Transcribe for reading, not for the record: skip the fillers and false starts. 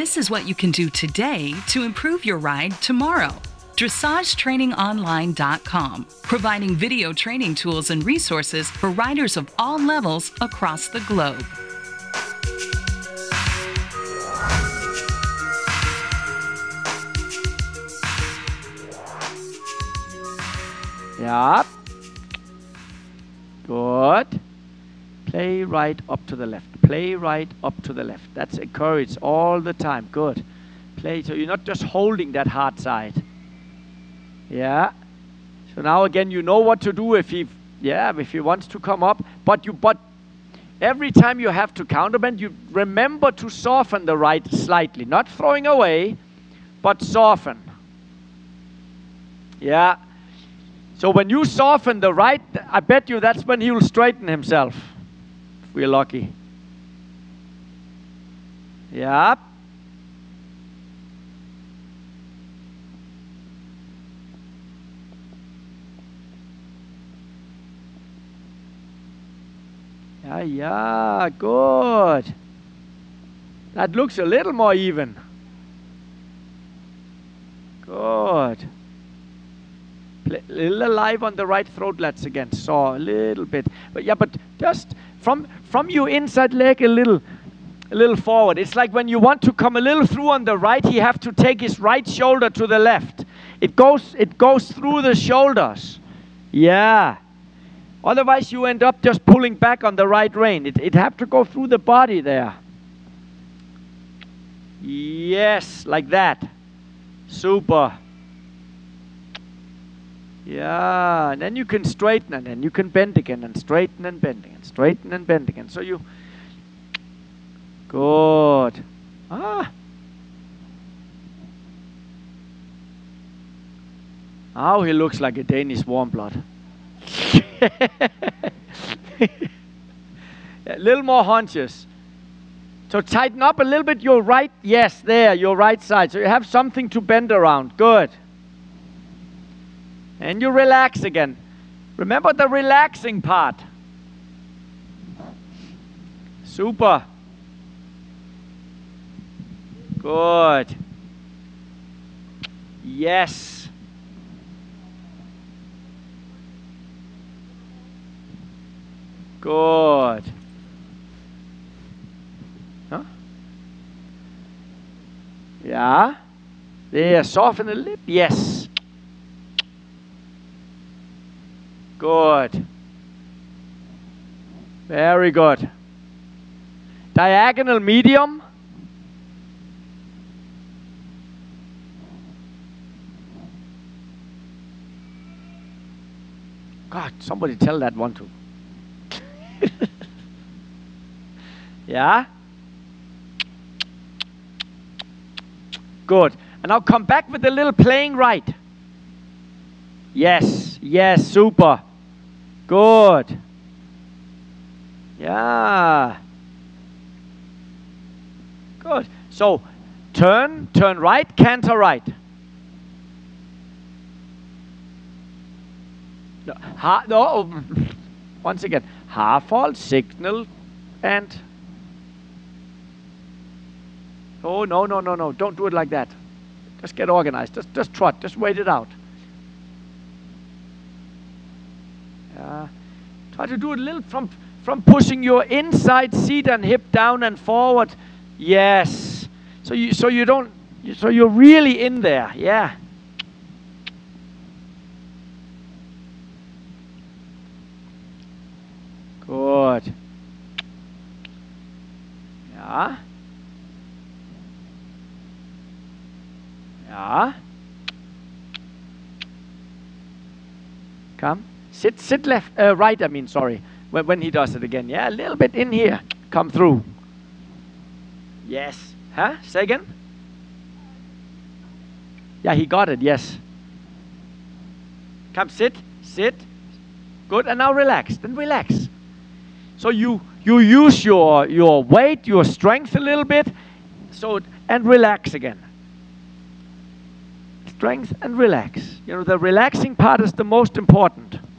This is what you can do today to improve your ride tomorrow. DressageTrainingOnline.com, providing video training tools and resources for riders of all levels across the globe. Yeah. Good. Play right up to the left. Play right up to the left. That's encouraged all the time. Good. Play so you're not just holding that hard side. Yeah. So now again, you know what to do if he wants to come up. But every time you have to counterbend, you remember to soften the right slightly. Not throwing away, but soften. Yeah. So when you soften the right, I bet you that's when he will straighten himself. If we're lucky. Yeah. Yeah, good. That looks a little more even. Good. A little alive on the right throat lats again. Saw a little bit. But yeah, but just from your inside leg a little forward. It's like when you want to come a little through on the right, he have to take his right shoulder to the left. It goes through the shoulders. Yeah. Otherwise, you end up just pulling back on the right rein. It have to go through the body there. Yes, like that. Super. Yeah, and then you can straighten, and then you can bend again, and straighten and bend again, straighten and bend again. So you... Good. Ah. Now he looks like a Danish warm blood. A little more hunches. So tighten up a little bit your right, yes, there, your right side. So you have something to bend around. Good. And you relax again. Remember the relaxing part. Super. Good. Yes. Good. Huh? Yeah. There, soften the lip. Yes. Good. Very good. Diagonal medium. God, somebody tell that one too. Yeah. Good. And now come back with a little playing right. Yes. Yes. Super. Good. Yeah. Good. So turn right, canter right. No. Once again, half halt, signal, and... Oh, no. Don't do it like that. Just get organized. Just trot. Just wait it out. Yeah. Try to do it a little from pushing your inside seat and hip down and forward. Yes. So you're really in there. Yeah. Good. Yeah. Yeah. Come. Sit left, right, I mean, sorry. When he does it again. Yeah, a little bit in here. Come through. Yes. Huh? Say again? Yeah, he got it, yes. Come, sit. Good, and now relax. Then relax. So you use your weight, your strength a little bit, and relax again. Strength and relax. You know, the relaxing part is the most important.